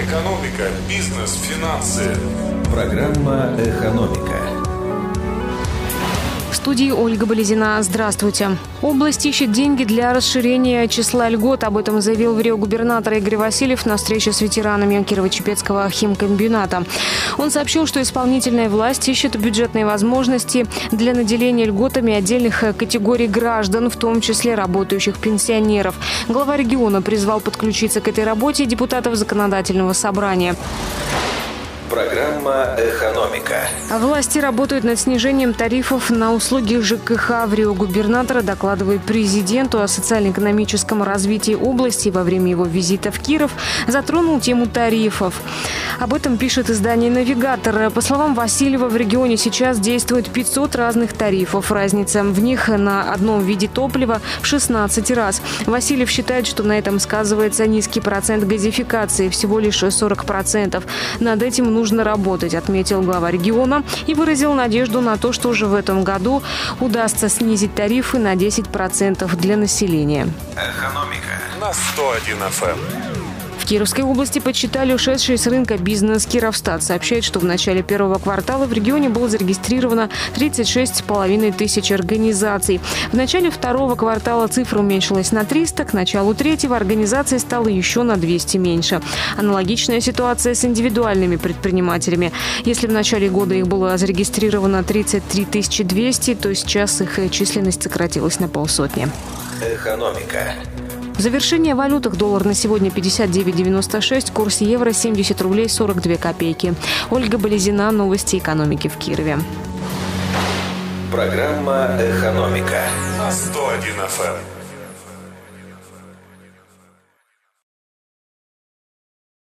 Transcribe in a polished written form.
Экономика, бизнес, финансы. Программа «Экономика». В студии Ольга Болезина. Здравствуйте. Область ищет деньги для расширения числа льгот. Об этом заявил в Рио губернатор Игорь Васильев на встрече с ветеранами Кирово-Чепецкого химкомбината. Он сообщил, что исполнительная власть ищет бюджетные возможности для наделения льготами отдельных категорий граждан, в том числе работающих пенсионеров. Глава региона призвал подключиться к этой работе депутатов законодательного собрания. Программа «Экономика». Власти работают над снижением тарифов на услуги ЖКХ. В Рио губернатора докладывает президенту о социально-экономическом развитии области. Во время его визита в Киров затронул тему тарифов. Об этом пишет издание «Навигатор». По словам Васильева, в регионе сейчас действует 500 разных тарифов. Разница в них на одном виде топлива в 16 раз. Васильев считает, что на этом сказывается низкий процент газификации, всего лишь 40%. Над этим нужно работать, отметил глава региона и выразил надежду на то, что уже в этом году удастся снизить тарифы на 10% для населения. Экономика На 101 FM. В Кировской области подсчитали ушедший с рынка бизнес. Кировстат сообщает, что в начале первого квартала в регионе было зарегистрировано 36,5 тысяч организаций. В начале второго квартала цифра уменьшилась на 300, к началу третьего организаций стало еще на 200 меньше. Аналогичная ситуация с индивидуальными предпринимателями. Если в начале года их было зарегистрировано 33 200, то сейчас их численность сократилась на полсотни. «Экономика». В завершение о валютах: доллар на сегодня 59,96, курс евро 70 рублей 42 копейки. Ольга Болезина, новости экономики в Кирове. Программа «Экономика». На 101 FM.